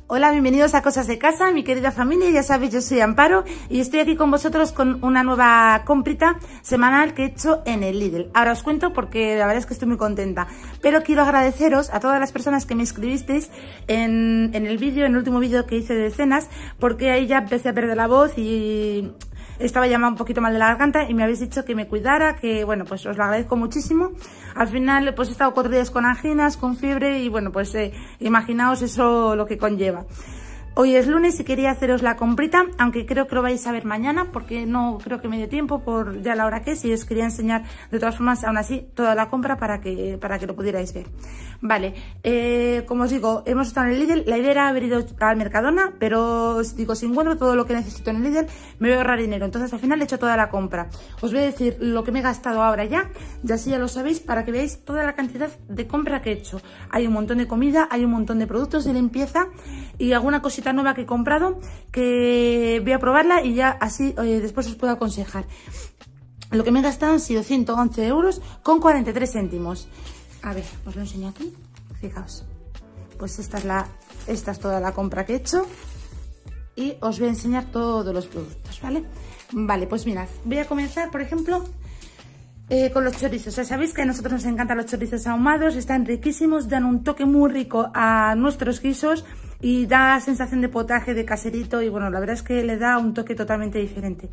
Hola, bienvenidos a Cosas de Casa, mi querida familia. Ya sabéis, yo soy Amparo y estoy aquí con vosotros con una nueva comprita semanal que he hecho en el Lidl. Ahora os cuento porque la verdad es que estoy muy contenta, pero quiero agradeceros a todas las personas que me escribisteis en el vídeo, en el último vídeo que hice de cenas, porque ahí ya empecé a perder la voz y estaba ya un poquito mal de la garganta y me habéis dicho que me cuidara, que bueno, pues os lo agradezco muchísimo. Al final pues he estado 4 días con anginas, con fiebre y bueno, pues imaginaos eso lo que conlleva. Hoy es lunes y quería haceros la comprita, aunque creo que lo vais a ver mañana porque no creo que me dé tiempo por ya la hora que es, y os quería enseñar de todas formas aún así toda la compra para que lo pudierais ver. Vale, como os digo, hemos estado en el Lidl. La idea era haber ido al Mercadona, pero os digo, si encuentro todo lo que necesito en el Lidl me voy a ahorrar dinero, entonces al final he hecho toda la compra. Os voy a decir lo que me he gastado ahora ya, y así ya lo sabéis, para que veáis toda la cantidad de compra que he hecho. Hay un montón de comida, hay un montón de productos de limpieza y alguna cosita nueva que he comprado que voy a probarla y ya así después os puedo aconsejar. Lo que me he gastado han sido 111 euros con 43 céntimos. A ver, os lo enseño aquí. Fijaos. Pues esta es toda la compra que he hecho y os voy a enseñar todos los productos, ¿vale? Vale, pues mirad, voy a comenzar, por ejemplo, con los chorizos. O sea, sabéis que a nosotros nos encantan los chorizos ahumados, están riquísimos, dan un toque muy rico a nuestros guisos y da sensación de potaje, de caserito, y bueno, la verdad es que le da un toque totalmente diferente.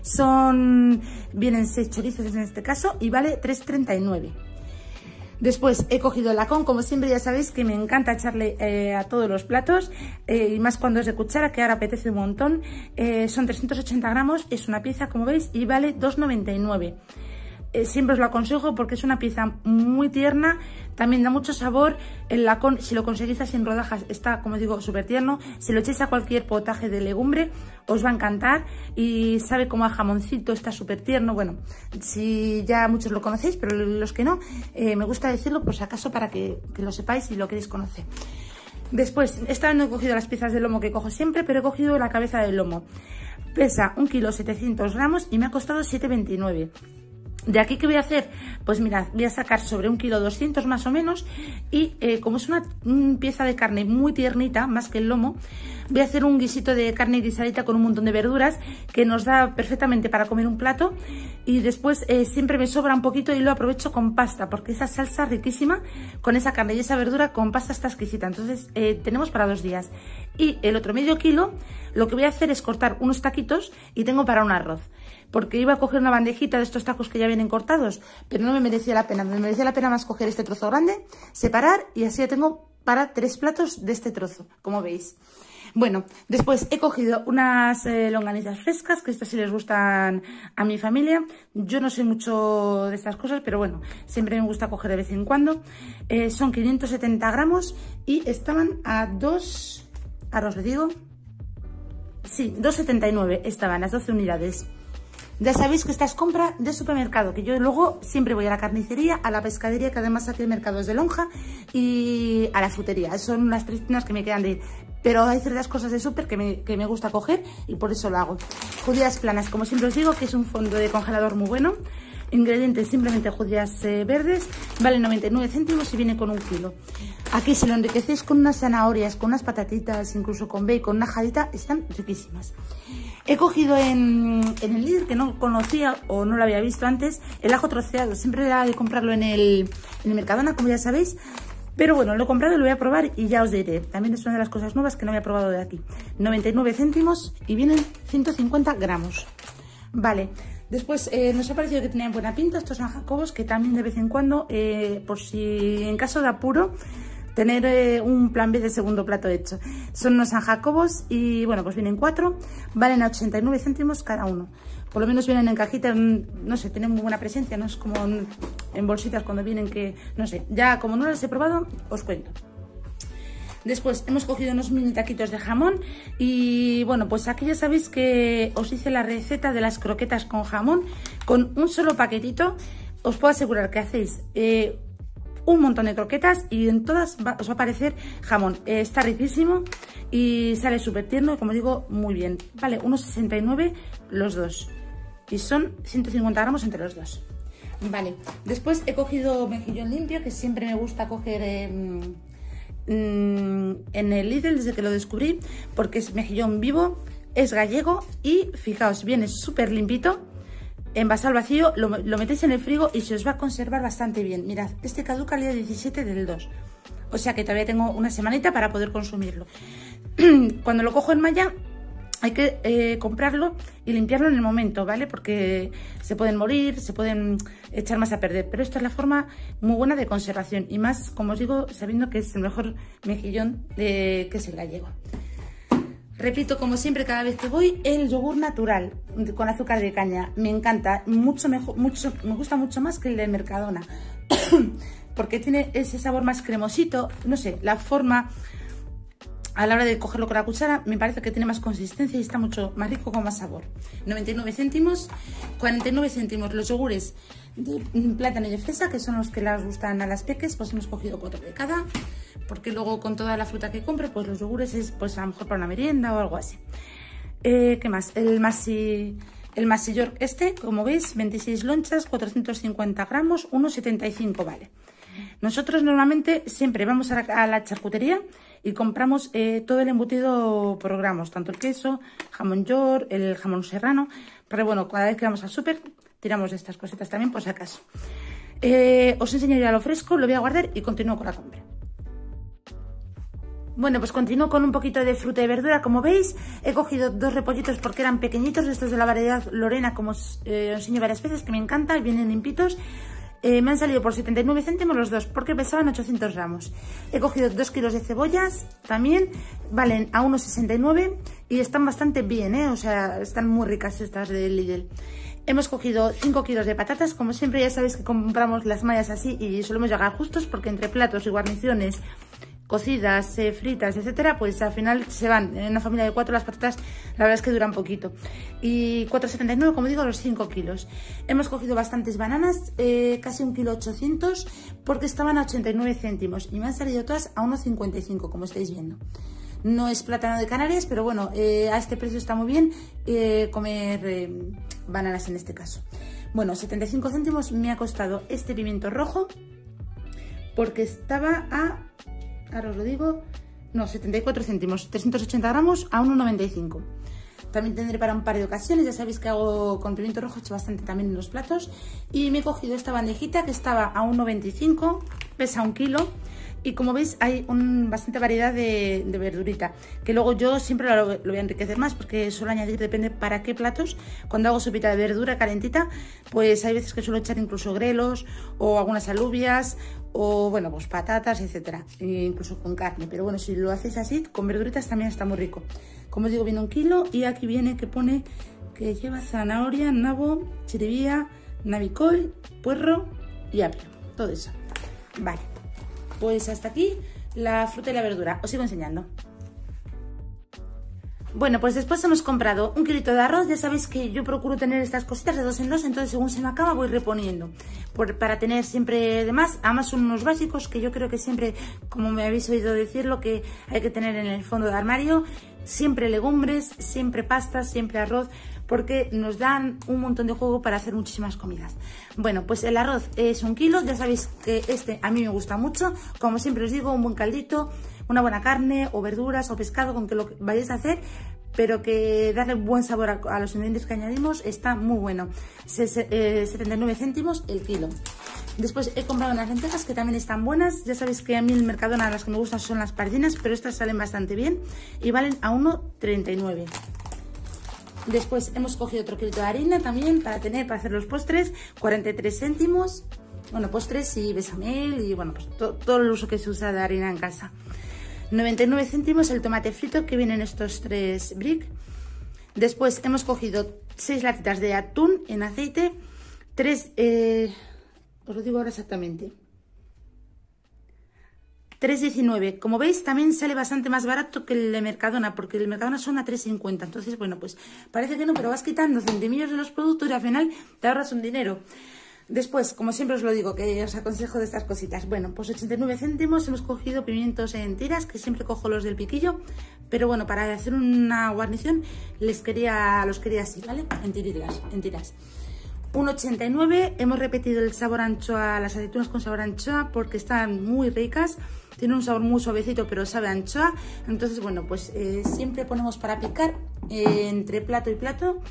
Vienen 6 chorizos en este caso y vale 3,39. Después he cogido el lacón, como siempre ya sabéis que me encanta echarle a todos los platos, y más cuando es de cuchara, que ahora apetece un montón. Son 380 gramos, es una pieza como veis y vale 2,99. Siempre os lo aconsejo porque es una pieza muy tierna, también da mucho sabor. El lacón, si lo conseguís así en rodajas, está, como digo, súper tierno. Si lo echáis a cualquier potaje de legumbre, os va a encantar y sabe como a jamoncito, está súper tierno. Bueno, si ya muchos lo conocéis, pero los que no, me gusta decirlo por si acaso para que lo sepáis y lo queréis conocer. Después, esta vez no he cogido las piezas de lomo que cojo siempre, pero he cogido la cabeza del lomo. Pesa 1,7 kg y me ha costado 7,29. ¿De aquí qué voy a hacer? Pues mirad, voy a sacar sobre 1,2 kg más o menos y como es una pieza de carne muy tiernita, más que el lomo, voy a hacer un guisito de carne guisadita con un montón de verduras que nos da perfectamente para comer un plato, y después siempre me sobra un poquito y lo aprovecho con pasta porque esa salsa riquísima con esa carne y esa verdura con pasta está exquisita, entonces tenemos para 2 días. Y el otro medio kilo lo que voy a hacer es cortar unos taquitos y tengo para un arroz, porque iba a coger una bandejita de estos tacos que ya vienen cortados, pero no me merecía la pena. Me merecía la pena más coger este trozo grande, separar, y así ya tengo para 3 platos de este trozo, como veis. Bueno, después he cogido unas longanizas frescas, que estas sí les gustan a mi familia. Yo no sé mucho de estas cosas, pero bueno, siempre me gusta coger de vez en cuando. Son 570 gramos y estaban a 2... Ahora os lo digo. Sí, 2,79 estaban las 12 unidades. Ya sabéis que esta es compra de supermercado, que yo luego siempre voy a la carnicería, a la pescadería, que además aquí el mercado es de lonja, y a la frutería. Son las 3 tiendas que me quedan de ir. Pero hay ciertas cosas de súper que me gusta coger y por eso lo hago. Judías planas, como siempre os digo, que es un fondo de congelador muy bueno. Ingredientes simplemente judías verdes, vale 99 céntimos y viene con 1 kilo. Aquí si lo enriquecéis con unas zanahorias, con unas patatitas, incluso con bacon, una jadita, están riquísimas. He cogido en el Lidl, que no conocía o no lo había visto antes, el ajo troceado. Siempre era de comprarlo en el Mercadona, como ya sabéis. Pero bueno, lo he comprado y lo voy a probar y ya os diré. También es una de las cosas nuevas que no había probado de aquí. 99 céntimos y vienen 150 gramos. Vale. Después nos ha parecido que tenían buena pinta estos San Jacobos, que también de vez en cuando, por si en caso de apuro, tener un plan B de segundo plato hecho. Son unos San Jacobos y bueno, pues vienen 4, valen a 89 céntimos cada uno. Por lo menos vienen en cajita, no sé, tienen muy buena presencia, no es como en bolsitas cuando vienen que, no sé, ya como no las he probado, os cuento. Después hemos cogido unos mini taquitos de jamón y bueno, pues aquí ya sabéis que os hice la receta de las croquetas con jamón. Con un solo paquetito os puedo asegurar que hacéis un montón de croquetas y en todas os va a aparecer jamón. Está riquísimo y sale súper tierno, como digo, muy bien. Vale, 1,69 los dos y son 150 gramos entre los dos. Vale, después he cogido mejillón limpio, que siempre me gusta coger en el Lidl desde que lo descubrí, porque es mejillón vivo, es gallego y fijaos, viene súper limpito, envasado al vacío, lo metéis en el frigo y se os va a conservar bastante bien. Mirad, este caduca el día 17 del 2, o sea que todavía tengo una semanita para poder consumirlo. Cuando lo cojo en malla hay que comprarlo y limpiarlo en el momento, ¿vale? Porque se pueden morir, se pueden echar más a perder. Pero esta es la forma muy buena de conservación. Y más, como os digo, sabiendo que es el mejor mejillón que es el gallego. Repito, como siempre, cada vez que voy, el yogur natural con azúcar de caña. Me encanta, me gusta mucho más que el de Mercadona. Porque tiene ese sabor más cremosito, no sé, la forma... A la hora de cogerlo con la cuchara me parece que tiene más consistencia y está mucho más rico con más sabor. 99 céntimos, 49 céntimos los yogures de plátano y de fresa, que son los que les gustan a las peques, pues hemos cogido 4 de cada, porque luego con toda la fruta que compre, pues los yogures es pues a lo mejor para una merienda o algo así. ¿Qué más? El Masi York este, como veis, 26 lonchas, 450 gramos, 1,75 vale. Nosotros normalmente siempre vamos a la charcutería y compramos todo el embutido por gramos, tanto el queso, jamón york, el jamón serrano, pero bueno, cada vez que vamos al súper tiramos de estas cositas también por si acaso. Os enseño ya lo fresco, lo voy a guardar y continúo con la compra. Bueno, pues continúo con un poquito de fruta y verdura. Como veis, he cogido 2 repollitos porque eran pequeñitos, estos de la variedad Lorena, como os enseño varias veces, que me encanta y vienen limpitos. Me han salido por 79 céntimos los dos, porque pesaban 800 gramos. He cogido 2 kilos de cebollas, también valen a 1,69 y están bastante bien, o sea, están muy ricas estas de Lidl. Hemos cogido 5 kilos de patatas, como siempre ya sabéis que compramos las mallas así y solemos llegar justos, porque entre platos y guarniciones, cocidas, fritas, etcétera, pues al final se van. En una familia de 4 las patatas la verdad es que duran poquito. Y 4,79 como digo los 5 kilos. Hemos cogido bastantes bananas, casi 1,8 kg, porque estaban a 89 céntimos y me han salido todas a 1,55 como estáis viendo. No es plátano de Canarias, pero bueno, a este precio está muy bien comer bananas en este caso. Bueno, 75 céntimos me ha costado este pimiento rojo, porque estaba a... ahora os lo digo, no, 74 céntimos, 380 gramos a 1,95. También tendré para un par de ocasiones, ya sabéis que hago con pimiento rojo, he hecho bastante también en los platos. Y me he cogido esta bandejita que estaba a 1,25, pesa 1 kilo. Y como veis hay bastante variedad de verdurita, que luego yo siempre lo voy a enriquecer más, porque suelo añadir, depende para qué platos. Cuando hago sopita de verdura calentita, pues hay veces que suelo echar incluso grelos o algunas alubias o bueno, pues patatas, etcétera, e incluso con carne. Pero bueno, si lo hacéis así, con verduritas también está muy rico. Como os digo, viene 1 kilo y aquí viene que pone que lleva zanahoria, nabo, chiribía, navicol, puerro y apio, todo eso. Vale. Pues hasta aquí la fruta y la verdura. Os sigo enseñando. Bueno, pues después hemos comprado 1 kilito de arroz. Ya sabéis que yo procuro tener estas cositas de 2 en 2, entonces según se me acaba voy reponiendo. Para tener siempre de más. Además son unos básicos que yo creo que siempre, como me habéis oído decirlo, que hay que tener en el fondo de armario. Siempre legumbres, siempre pastas, siempre arroz, porque nos dan un montón de juego para hacer muchísimas comidas. Bueno, pues el arroz es 1 kilo, ya sabéis que este a mí me gusta mucho. Como siempre os digo, un buen caldito, una buena carne o verduras o pescado, con que lo vayáis a hacer, pero que darle buen sabor a los ingredientes que añadimos está muy bueno. 79 céntimos el kilo. Después he comprado unas lentejas que también están buenas. Ya sabéis que a mí el Mercadona las que me gustan son las pardinas, pero estas salen bastante bien y valen a 1,39. Después hemos cogido otro kilito de harina también para hacer los postres, 43 céntimos. Bueno, postres y bechamel y bueno, pues todo el uso que se usa de harina en casa. 99 céntimos el tomate frito, que vienen estos 3 brick. Después hemos cogido 6 latitas de atún en aceite, 3, os lo digo ahora exactamente, 3,19. Como veis también sale bastante más barato que el de Mercadona, porque el de Mercadona son a 3,50. Entonces, bueno, pues parece que no, pero vas quitando centimillos de los productos y al final te ahorras un dinero. Después, como siempre os lo digo, que os aconsejo de estas cositas. Bueno, pues 89 céntimos hemos cogido pimientos en tiras, que siempre cojo los del piquillo. Pero bueno, para hacer una guarnición los quería así, ¿vale? En tiras. 1,89. Hemos repetido el sabor anchoa, las aceitunas con sabor anchoa, porque están muy ricas. Tiene un sabor muy suavecito, pero sabe a anchoa. Entonces, bueno, pues siempre ponemos para picar entre plato y plato,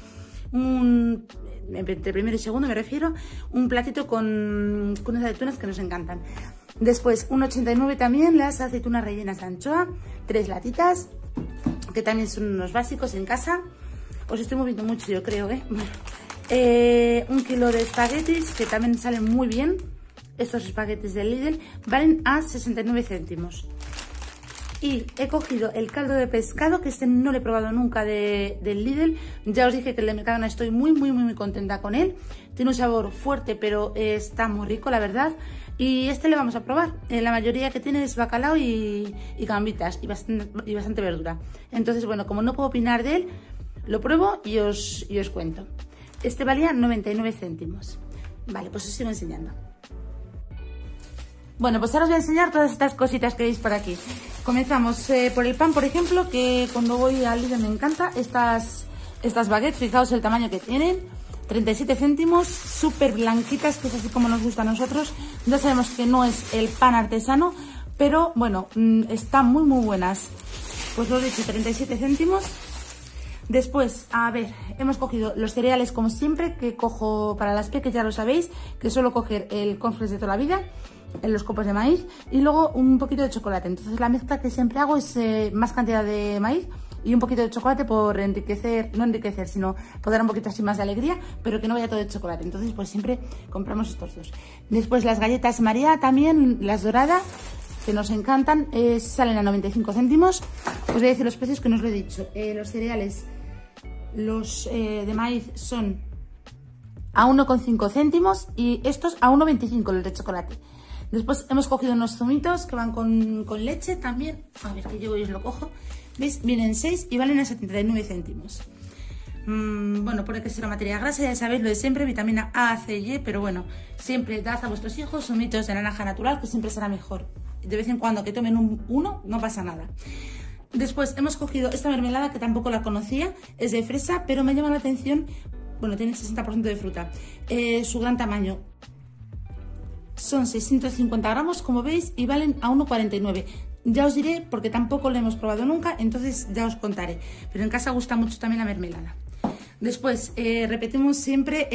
entre primero y segundo me refiero, un platito con unas aceitunas que nos encantan. Después, 1,89 también las aceitunas rellenas de anchoa, 3 latitas, que también son unos básicos en casa. Os estoy moviendo mucho, yo creo, ¿eh? Bueno, 1 kilo de espaguetis, que también salen muy bien. Estos espaguetis del Lidl valen a 69 céntimos. Y he cogido el caldo de pescado, que este no lo he probado nunca del Lidl. Ya os dije que el de Mercadona estoy muy contenta con él. Tiene un sabor fuerte, pero está muy rico, la verdad. Y este le vamos a probar. La mayoría que tiene es bacalao y gambitas y bastante verdura. Entonces, bueno, como no puedo opinar de él, lo pruebo y os cuento. Este valía 99 céntimos. Vale, pues os sigo enseñando. Bueno, pues ahora os voy a enseñar todas estas cositas que veis por aquí. Comenzamos por el pan, por ejemplo, que cuando voy al Lidl me encanta. Estas baguettes, fijaos el tamaño que tienen. 37 céntimos, súper blanquitas, que es así como nos gusta a nosotros. Ya sabemos que no es el pan artesano, pero bueno, están muy buenas. Pues lo he dicho, 37 céntimos. Después, a ver, hemos cogido los cereales como siempre, que cojo para las peques, ya lo sabéis, que suelo coger el cornflakes de toda la vida, en los copos de maíz, y luego un poquito de chocolate. Entonces la mezcla que siempre hago es más cantidad de maíz y un poquito de chocolate por enriquecer, no enriquecer, sino por dar un poquito así más de alegría, pero que no vaya todo de chocolate. Entonces pues siempre compramos estos dos. Después las galletas María también, las doradas, que nos encantan, salen a 95 céntimos. Os voy a decir los precios que no os lo he dicho. Los cereales, los de maíz son a 1,5 céntimos y estos a 1,25 los de chocolate. Después hemos cogido unos zumitos que van con leche también. A ver, que yo os lo cojo. ¿Veis? Vienen 6 y valen a 79 céntimos. Bueno, pone que es una materia grasa, ya sabéis lo de siempre, vitamina A, C y E, pero bueno, siempre dad a vuestros hijos zumitos de naranja natural, que siempre será mejor. De vez en cuando que tomen uno, no pasa nada. Después hemos cogido esta mermelada que tampoco la conocía, es de fresa, pero me llama la atención, bueno, tiene 60% de fruta, su gran tamaño. Son 650 gramos, como veis, y valen a 1,49. Ya os diré, porque tampoco lo hemos probado nunca, entonces ya os contaré. Pero en casa gusta mucho también la mermelada. Después, repetimos siempre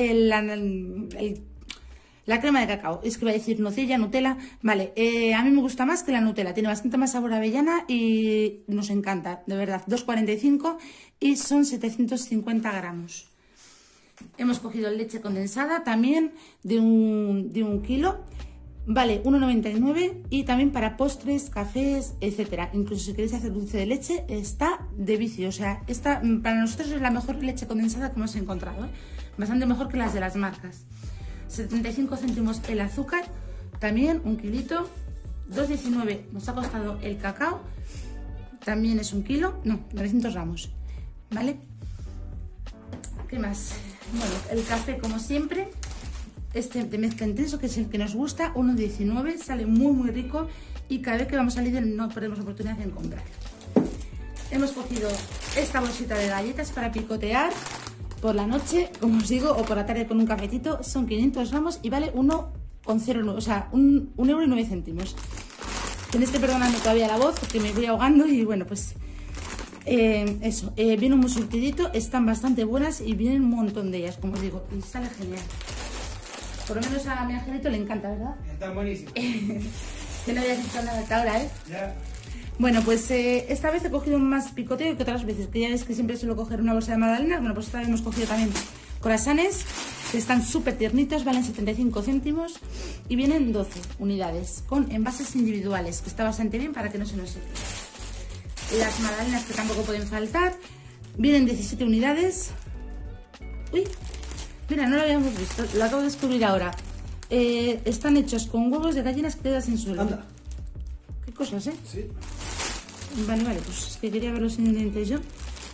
la crema de cacao. Es que iba a decir nocilla, Nutella. Vale, a mí me gusta más que la Nutella. Tiene bastante más sabor a avellana y nos encanta, de verdad. 2,45 y son 750 gramos. Hemos cogido leche condensada también de un kilo. Vale 1,99 y también para postres, cafés, etcétera. Incluso si queréis hacer dulce de leche, está de vicio. O sea, esta para nosotros es la mejor leche condensada que hemos encontrado, ¿eh? Bastante mejor que las de las marcas. 75 céntimos el azúcar, también un kilito. 2,19 nos ha costado el cacao, también es un kilo, no, 900 gramos, ¿vale? ¿Qué más? Bueno, el café como siempre. Este de mezcla intenso, que es el que nos gusta, 1,19, sale muy rico y cada vez que vamos a Lidl no perdemos oportunidad en comprar. Hemos cogido esta bolsita de galletas para picotear por la noche, como os digo, o por la tarde con un cafetito. Son 500 gramos y vale 1,09, o sea, 1,09 €. Tenéis que perdonarme todavía la voz porque me voy ahogando y bueno, pues eso, viene muy surtidito, están bastante buenas y vienen un montón de ellas, como os digo, y sale genial. Por lo menos a mi angelito le encanta, ¿verdad? Están buenísimos. Que no habías dicho nada hasta ahora, ¿eh? Ya. Bueno, pues esta vez he cogido más picoteo que otras veces, que ya veis que siempre suelo coger una bolsa de magdalenas. Bueno, pues esta vez hemos cogido también croissants, que están súper tiernitos, valen 75 céntimos y vienen 12 unidades, con envases individuales, que está bastante bien para que no se nos seque. Las magdalenas, que tampoco pueden faltar, vienen 17 unidades. Uy, mira, no lo habíamos visto, lo acabo de descubrir ahora. Están hechos con huevos de gallinas criadas en suelo. Anda. Qué cosas, ¿eh? Sí. Vale, pues es que quería ver los ingredientes yo.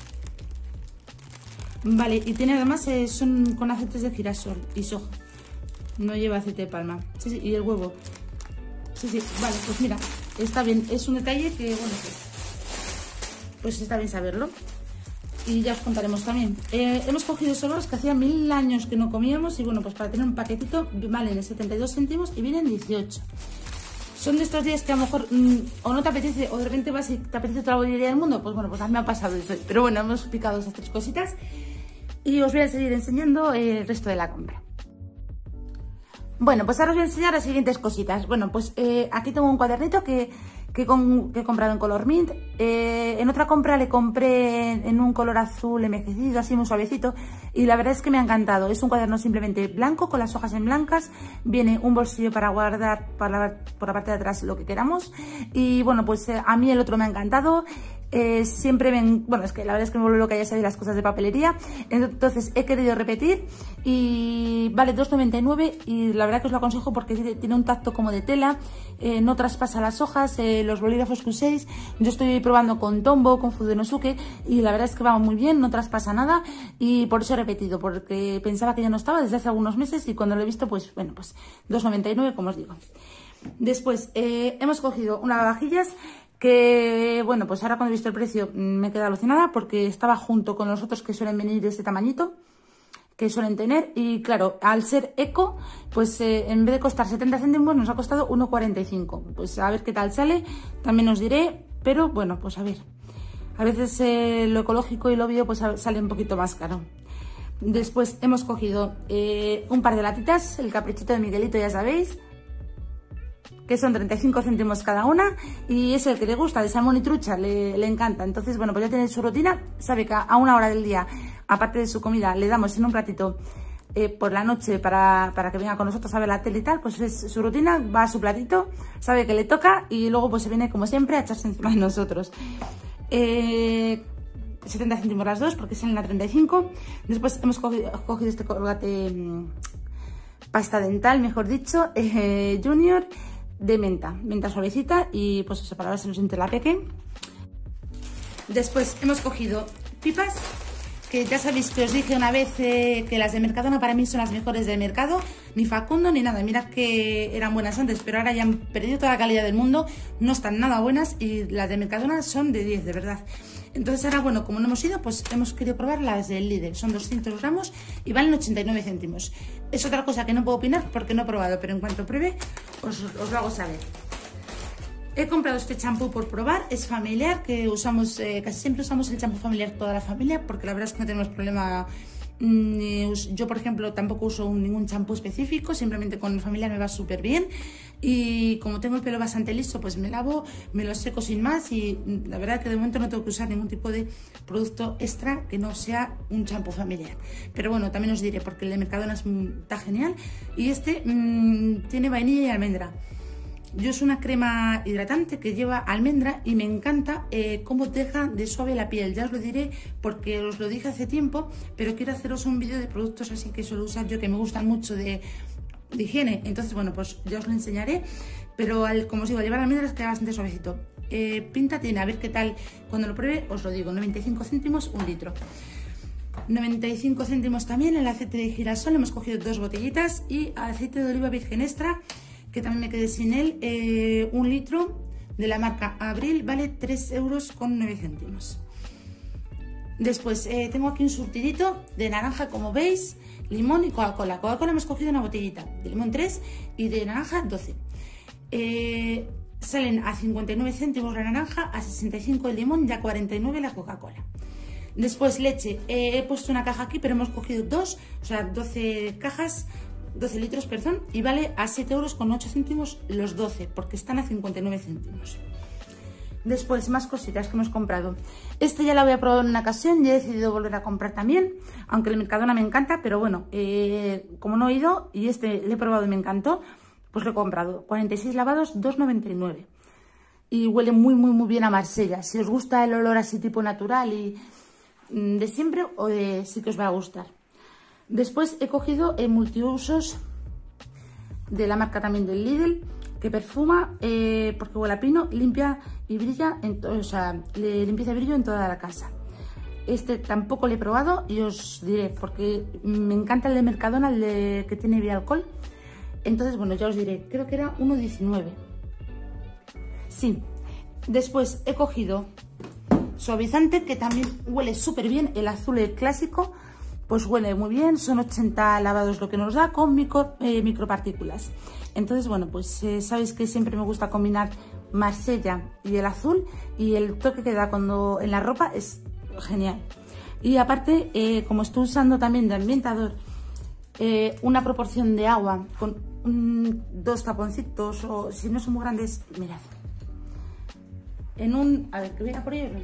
Vale, y tiene además, son con aceites de girasol y soja. No lleva aceite de palma. Sí, y el huevo. Sí, vale, pues mira, está bien. Es un detalle que, bueno, pues está bien saberlo. y ya os contaremos también. Hemos cogido solos que hacía 1000 años que no comíamos y bueno, pues para tener un paquetito valen 72 céntimos y vienen 18. Son de estos días que a lo mejor o no te apetece o de repente vas y te apetece toda la bollería del mundo. Pues bueno, pues a mí me ha pasado eso. Pero bueno, hemos picado esas 3 cositas y os voy a seguir enseñando el resto de la compra. Bueno, pues ahora os voy a enseñar las siguientes cositas. Bueno, pues aquí tengo un cuadernito que he comprado en color mint. En otra compra le compré en un color azul envejecido, así muy suavecito, y la verdad es que me ha encantado. Es un cuaderno simplemente blanco, con las hojas en blancas, viene un bolsillo para guardar por la parte de atrás lo que queramos, y bueno, pues a mí el otro me ha encantado. Siempre bueno, es que la verdad es que me vuelvo loca, ya sabéis, las cosas de papelería, entonces he querido repetir y vale 2,99 y la verdad que os lo aconsejo porque tiene un tacto como de tela, no traspasa las hojas, los bolígrafos que uséis. Yo estoy probando con Tombow, con Fudenosuke y la verdad es que va muy bien, no traspasa nada y por eso he repetido, porque pensaba que ya no estaba desde hace algunos meses y cuando lo he visto, pues bueno, pues 2,99 como os digo. Después hemos cogido unas vajillas que, bueno, pues ahora cuando he visto el precio me he quedado alucinada porque estaba junto con los otros que suelen venir de este tamañito, que suelen tener, y claro, al ser eco, pues en vez de costar 70 céntimos nos ha costado 1,45. Pues a ver qué tal sale, también os diré, pero bueno, pues a ver. A veces lo ecológico y lo bio pues sale un poquito más caro. Después hemos cogido un par de latitas, el caprichito de Miguelito, ya sabéis, que son 35 céntimos cada una, y es el que le gusta, de salmón y trucha, le encanta. Entonces, bueno, pues ya tiene su rutina, sabe que a una hora del día, aparte de su comida, le damos en un platito por la noche para que venga con nosotros a ver la tele y tal, pues es su rutina, va a su platito, sabe que le toca y luego pues se viene como siempre a echarse encima de nosotros. 70 céntimos las dos porque salen a 35. Después hemos cogido este colgate, pasta dental, mejor dicho, Junior, de menta suavecita y pues eso, para verse entre la peque. Después hemos cogido pipas, que ya sabéis que os dije una vez que las de Mercadona para mí son las mejores del mercado, ni Facundo ni nada, mirad que eran buenas antes, pero ahora ya han perdido toda la calidad del mundo, no están nada buenas y las de Mercadona son de 10, de verdad. Entonces ahora, bueno, como no hemos ido, pues hemos querido probar las del Lidl, son 200 gramos y valen 89 céntimos. Es otra cosa que no puedo opinar porque no he probado, pero en cuanto pruebe os lo hago saber. He comprado este champú por probar, es familiar, que usamos, casi siempre usamos el champú familiar toda la familia, porque la verdad es que no tenemos problema. Yo, por ejemplo, tampoco uso ningún champú específico, simplemente con el familiar me va súper bien. Y como tengo el pelo bastante liso, pues me lavo, me lo seco sin más y la verdad que de momento no tengo que usar ningún tipo de producto extra que no sea un champú familiar. Pero bueno, también os diré, porque el de Mercadona está genial y este tiene vainilla y almendra. Yo uso una crema hidratante que lleva almendra y me encanta cómo deja de suave la piel. Ya os lo diré porque os lo dije hace tiempo, pero quiero haceros un vídeo de productos así que suelo usar yo, que me gustan mucho de higiene. Entonces, bueno, pues ya os lo enseñaré. Pero como os digo, llevar almendras queda bastante suavecito. Pinta tiene, a ver qué tal cuando lo pruebe, os lo digo, 95 céntimos, un litro. 95 céntimos también el aceite de girasol, hemos cogido 2 botellitas, y aceite de oliva virgen extra, que también me quedé sin él, 1 litro de la marca Abril, vale 3,09 €. Después tengo aquí un surtidito de naranja, como veis, limón y Coca-Cola. Coca-Cola hemos cogido una botellita, de limón 3 y de naranja 12. Salen a 59 céntimos la naranja, a 65 el limón y a 49 la Coca-Cola. Después leche, he puesto una caja aquí, pero hemos cogido 2, o sea 12 cajas, 12 litros, perdón, y vale a 7,08 € los 12, porque están a 59 céntimos. Después, más cositas que hemos comprado. Este ya la voy a probar en una ocasión, ya he decidido volver a comprar también, aunque el Mercadona me encanta, pero bueno, como no he ido y este le he probado y me encantó, pues lo he comprado. 46 lavados, 2,99. Y huele muy, muy, muy bien a Marsella. Si os gusta el olor así tipo natural y de siempre, sí que os va a gustar. Después he cogido multiusos de la marca también del Lidl, que perfuma, porque huele a pino, limpia y brilla, o sea, le limpieza y brillo en toda la casa. Este tampoco lo he probado y os diré, porque me encanta el de Mercadona, el que tiene bialcohol. Entonces, bueno, ya os diré, creo que era 1,19. Sí. Después he cogido suavizante que también huele súper bien. El azul, el clásico, pues huele muy bien. Son 80 lavados lo que nos da con micropartículas. Entonces, bueno, pues sabéis que siempre me gusta combinar Marsella y el azul, y el toque que da cuando en la ropa es genial. Y aparte, como estoy usando también de ambientador, una proporción de agua con 2 taponcitos, o si no son muy grandes, mirad, en un... A ver, que voy a por ellos.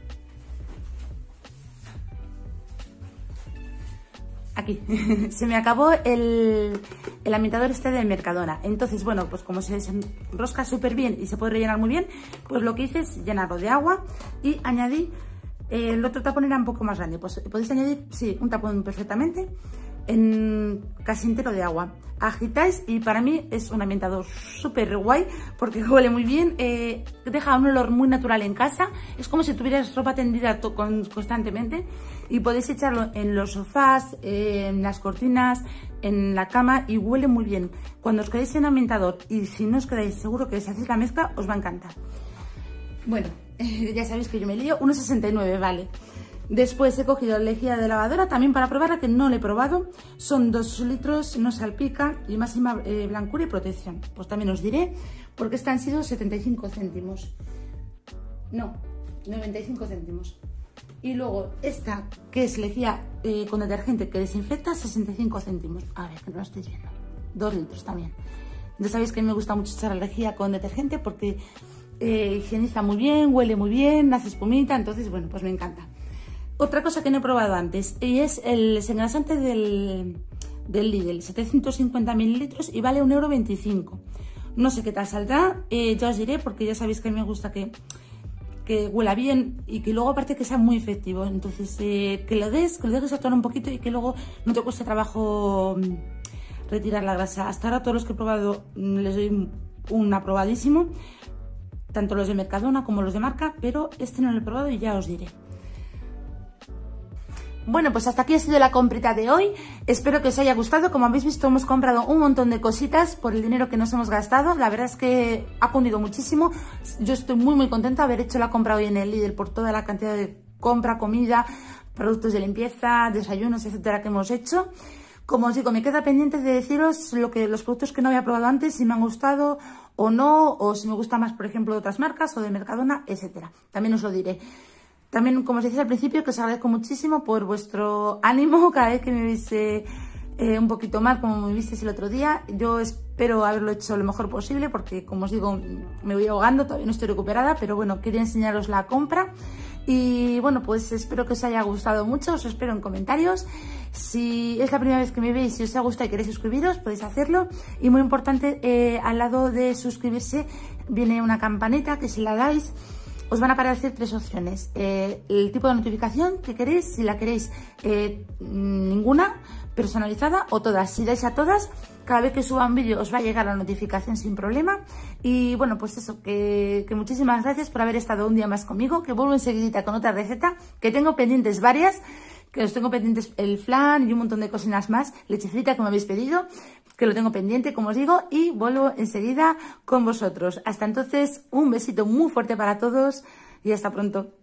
Aquí, se me acabó el ambientador este de Mercadona. Entonces, bueno, pues como se desenrosca súper bien y se puede rellenar muy bien, pues lo que hice es llenarlo de agua y añadí, el otro tapón era un poco más grande, pues podéis añadir, sí, un tapón perfectamente, en casi entero de agua. Agitáis y para mí es un ambientador súper guay porque huele muy bien, deja un olor muy natural en casa, es como si tuvieras ropa tendida constantemente, y podéis echarlo en los sofás, en las cortinas, en la cama, y huele muy bien. Cuando os quedáis en ambientador, y si no os quedáis, seguro que si hacéis la mezcla os va a encantar. Bueno, ya sabéis que yo me lío, 1,69 vale. Después he cogido la lejía de lavadora también para probarla, que no la he probado. Son 2 litros, no salpica y máxima blancura y protección. Pues también os diré, porque esta han sido 75 céntimos. No, 95 céntimos. Y luego esta, que es lejía con detergente que desinfecta, 65 céntimos. A ver, que no lo estoy viendo. 2 litros también. Ya sabéis que me gusta mucho echar la lejía con detergente porque higieniza muy bien, huele muy bien, hace espumita, entonces bueno, pues me encanta. Otra cosa que no he probado antes y es el desengrasante del Lidl, 750 mililitros y vale 1,25 €. No sé qué tal saldrá, ya os diré, porque ya sabéis que a mí me gusta que huela bien y que luego aparte que sea muy efectivo. Entonces que lo dejes actuar un poquito y que luego no te cueste trabajo retirar la grasa. Hasta ahora todos los que he probado les doy un aprobadísimo, tanto los de Mercadona como los de marca, pero este no lo he probado y ya os diré. Bueno, pues hasta aquí ha sido la comprita de hoy. Espero que os haya gustado. Como habéis visto, hemos comprado un montón de cositas por el dinero que nos hemos gastado. La verdad es que ha cundido muchísimo. Yo estoy muy contenta de haber hecho la compra hoy en el Lidl por toda la cantidad de compra, comida, productos de limpieza, desayunos, etcétera, que hemos hecho. Como os digo, me queda pendiente de deciros los productos que no había probado antes, si me han gustado o no, o si me gusta más, por ejemplo, de otras marcas o de Mercadona, etcétera. También os lo diré. También, como os decía al principio, que os agradezco muchísimo por vuestro ánimo cada vez que me veis un poquito mal, como me visteis el otro día. Yo espero haberlo hecho lo mejor posible porque, como os digo, me voy ahogando, todavía no estoy recuperada, pero bueno, quería enseñaros la compra. Y bueno, pues espero que os haya gustado mucho, os espero en comentarios. Si es la primera vez que me veis, si os ha gustado y queréis suscribiros, podéis hacerlo. Y muy importante, al lado de suscribirse viene una campanita que si la dais, os van a aparecer 3 opciones. El tipo de notificación que queréis, si la queréis ninguna, personalizada o todas. Si dais a todas, cada vez que suba un vídeo os va a llegar la notificación sin problema. Y bueno, pues eso, que muchísimas gracias por haber estado un día más conmigo, que vuelvo enseguidita con otra receta, que tengo pendientes varias, que os tengo pendientes el flan y un montón de cocinas más, leche frita que me habéis pedido, que lo tengo pendiente, como os digo, y vuelvo enseguida con vosotros. Hasta entonces, un besito muy fuerte para todos y hasta pronto.